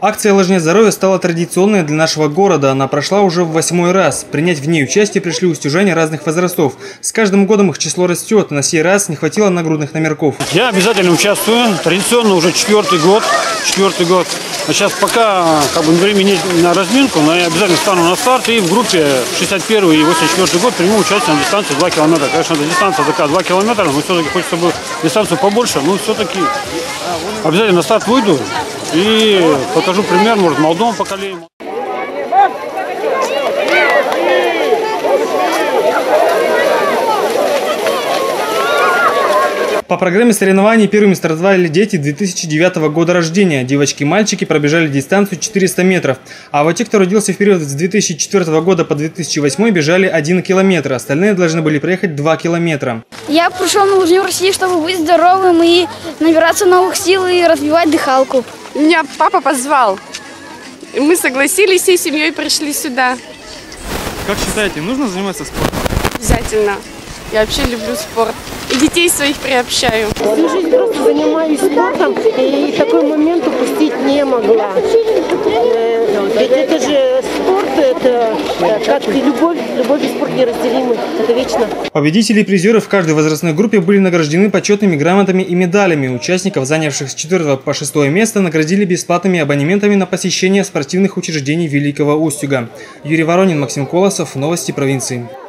Акция «Лыжное здоровье» стала традиционной для нашего города. Она прошла уже в 8-й раз. Принять в ней участие пришли устюжане разных возрастов. С каждым годом их число растет. На сей раз не хватило нагрудных номерков. Я обязательно участвую. Традиционно уже четвертый год. А сейчас пока времени нет на разминку, но я обязательно стану на старт. И в группе 61 и 84 год приму участие на дистанции 2 километра. Конечно, эта дистанция такая 2 километра, но все-таки хочется бы дистанцию побольше. Но все-таки обязательно на старт выйду и покажу пример, может, молодому поколению. По программе соревнований первыми стартовали дети 2009 года рождения. Девочки и мальчики пробежали дистанцию 400 метров. А вот те, кто родился в период с 2004 года по 2008, бежали 1 километр. Остальные должны были проехать 2 километра. Я пришел на лыжню России, чтобы быть здоровым и набираться новых сил и развивать дыхалку. Меня папа позвал. И мы согласились, всей семьей пришли сюда. Как считаете, нужно заниматься спортом? Обязательно. Я вообще люблю спорт. И детей своих приобщаю. Всю жизнь просто занимаюсь спортом, и такой момент упустить не могла. Ведь это же спорт, это как и любовь и спорт неразделимы, это вечно. Победители и призеры в каждой возрастной группе были награждены почетными грамотами и медалями. Участников, занявших с 4 по 6 место, наградили бесплатными абонементами на посещение спортивных учреждений Великого Устюга. Юрий Воронин, Максим Колосов. Новости провинции.